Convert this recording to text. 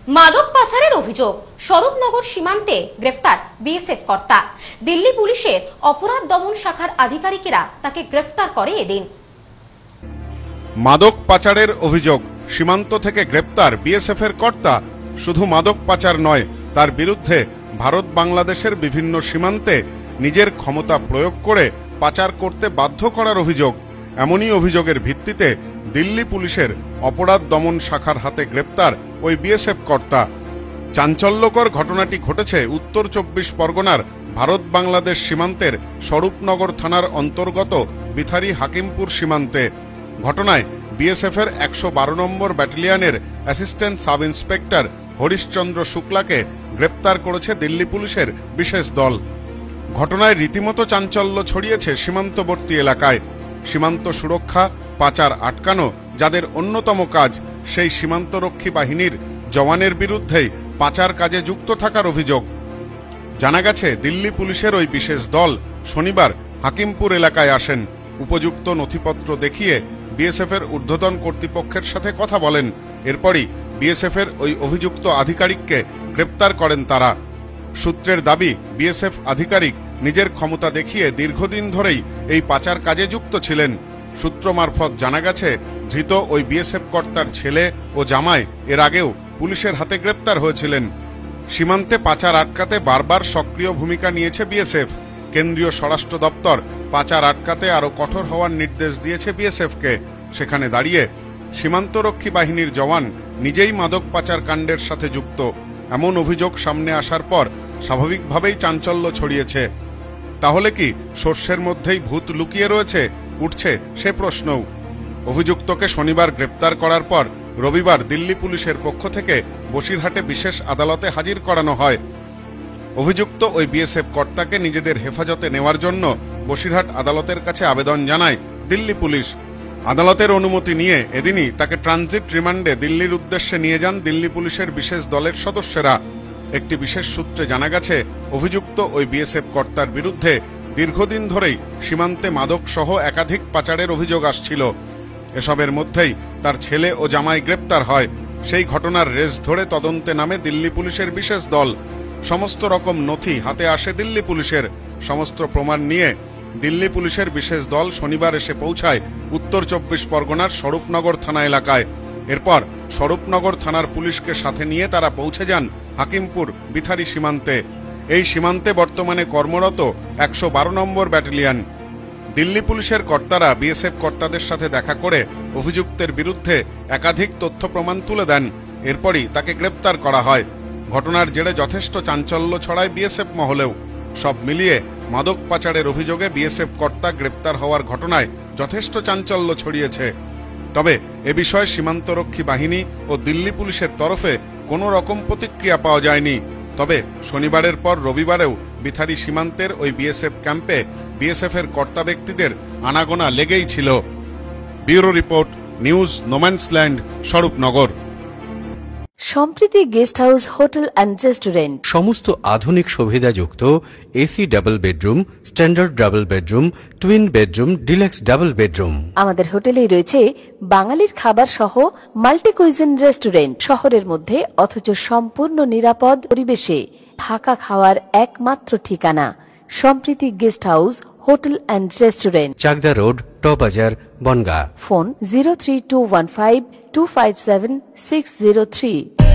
মাদক পাচারের অভিযোগ, স্বরূপনগর সীমান্তে গ্রেফতার বিএসএফ কর্তা। দিল্লি পুলিশের অপরাধ দমন শাখার আধিকারিকেরা তাকে গ্রেফতার করে এদিন। মাদক পাচারের অভিযোগ, সীমান্ত থেকে গ্রেপ্তার বিএসএফ এর কর্তা। শুধু মাদক পাচার নয়, তার বিরুদ্ধে ভারত বাংলাদেশের বিভিন্ন সীমান্তে নিজের ক্ষমতা প্রয়োগ করে পাচার করতে বাধ্য করার অভিযোগ। এমনই অভিযোগের ভিত্তিতে দিল্লি পুলিশের অপরাধ দমন শাখার হাতে গ্রেপ্তার ওই বিএসএফ কর্তা। চাঞ্চল্যকর ঘটনাটি ঘটেছে উত্তর 24 পরগনার ভারত বাংলাদেশ সীমান্তের স্বরূপনগর থানার অন্তর্গত বিথারি হাকিমপুর সীমান্তে। ঘটনায় বিএসএফ এর 112 নম্বর ব্যাটালিয়নের অ্যাসিস্ট্যান্ট সাব ইন্সপেক্টর হরিশচন্দ্র শুক্লাকে গ্রেপ্তার করেছে দিল্লি পুলিশের বিশেষ দল। ঘটনায় রীতিমতো চাঞ্চল্য ছড়িয়েছে সীমান্তবর্তী এলাকায়। সীমান্ত সুরক্ষা, পাচার আটকানো যাদের অন্যতম কাজ, সেই সীমান্তরক্ষী বাহিনীর জওয়ানের বিরুদ্ধেই পাচার কাজে যুক্ত থাকার অভিযোগ। জানা গেছে, দিল্লি পুলিশের ওই বিশেষ দল শনিবার হাকিমপুর এলাকায় আসেন। উপযুক্ত নথিপত্র দেখিয়ে বিএসএফ এর ঊর্ধ্বতন কর্তৃপক্ষের সাথে কথা বলেন। এরপরই বিএসএফ এর ওই অভিযুক্ত আধিকারিককে গ্রেপ্তার করেন তারা। সূত্রের দাবি, বিএসএফ আধিকারিক নিজের ক্ষমতা দেখিয়ে দীর্ঘদিন ধরেই এই পাচার কাজে যুক্ত ছিলেন। সূত্র মারফত জানা গেছে, ধৃত ওই বিএসএফ কর্তার ছেলে ও জামাই এর আগেও পুলিশের হাতে গ্রেপ্তার হয়েছিলেন। সীমান্তে পাচার আটকাতে বারবার সক্রিয় ভূমিকা নিয়েছে বিএসএফ। কেন্দ্রীয় স্বরাষ্ট্র দপ্তর পাচার আটকাতে আরও কঠোর হওয়ার নির্দেশ দিয়েছে বিএসএফকে। সেখানে দাঁড়িয়ে সীমান্তরক্ষী বাহিনীর জওয়ান নিজেই মাদক পাচার কাণ্ডের সাথে যুক্ত, এমন অভিযোগ সামনে আসার পর স্বাভাবিকভাবেই চাঞ্চল্য ছড়িয়েছে। তাহলে কি সর্ষের মধ্যেই ভূত লুকিয়ে রয়েছে? উঠছে সে প্রশ্নও। অভিযুক্তকে শনিবার গ্রেপ্তার করার পর রবিবার দিল্লি পুলিশের পক্ষ থেকে বসিরহাটে বিশেষ আদালতে হাজির করানো হয়। অভিযুক্ত ওই বিএসএফ কর্তাকে নিজেদের হেফাজতে নেওয়ার জন্য বসিরহাট আদালতের কাছে আবেদন জানায় দিল্লি পুলিশ। আদালতের অনুমতি নিয়ে এদিনই তাকে ট্রানজিট রিমান্ডে দিল্লির উদ্দেশ্যে নিয়ে যান দিল্লি পুলিশের বিশেষ দলের সদস্যরা। একটি বিশেষ সূত্রে জানা গেছে, অভিযুক্ত ওই বিএসএফ কর্তার বিরুদ্ধে দীর্ঘদিন ধরেই সীমান্তে মাদক সহ একাধিক পাচারের অভিযোগ আসছিল। এসবের মধ্যেই তার ছেলে ও জামাই গ্রেপ্তার হয়। সেই ঘটনার রেস ধরে তদন্তে নামে দিল্লি পুলিশের বিশেষ দল। সমস্ত রকম নথি হাতে আসে দিল্লি পুলিশের। সমস্ত প্রমাণ নিয়ে দিল্লি পুলিশের বিশেষ দল শনিবার এসে পৌঁছায় উত্তর 24 পরগনার স্বরূপনগর থানা এলাকায়। এরপর স্বরূপনগর থানার পুলিশকে সাথে নিয়ে তারা পৌঁছে যান হাকিমপুর বিথারি সীমান্তে। এই সীমান্তে বর্তমানে কর্মরত 112 নম্বর ব্যাটালিয়ন। দিল্লি পুলিশের কর্তারা বিএসএফ কর্তাদের সাথে দেখা করে অভিযুক্তের বিরুদ্ধে একাধিক তথ্য প্রমাণ তুলে দেন। এরপরই তাকে গ্রেপ্তার করা হয়। ঘটনার জেরে যথেষ্ট চাঞ্চল্য ছড়ায় বিএসএফ মহলেও। সব মিলিয়ে মাদক পাচারের অভিযোগে বিএসএফ কর্তা গ্রেপ্তার হওয়ার ঘটনায় যথেষ্ট চাঞ্চল্য ছড়িয়েছে। তবে এ বিষয়ে সীমান্তরক্ষী বাহিনী ও দিল্লি পুলিশের তরফে কোনো রকম প্রতিক্রিয়া পাওয়া যায়নি। তবে শনিবারের পর রবিবারেও বিথারি সীমান্তের ওই বিএসএফ ক্যাম্পে বিএসএফ এর কর্তা ব্যক্তিদের আনাগোনা লেগেই ছিল। Bureau report, news no man's land, Swarupnagar. Sampriti guest house, hotel and restaurant. সমস্ত আধুনিক সুবিধাযুক্ত AC double bedroom, standard double bedroom, twin bedroom, deluxe double bedroom. আমাদের হোটেলেই রয়েছে বাঙালির খাবার সহ মাল্টি কুইজিন রেস্টুরেন্ট। শহরের মধ্যে অথচ সম্পূর্ণ নিরাপদ পরিবেশে থাকা খাওয়ার একমাত্র ঠিকানা Sampriti guest house, hotel and restaurant, Chakdah road, টবাজার, বনগাঁ। ফোন 03215257603।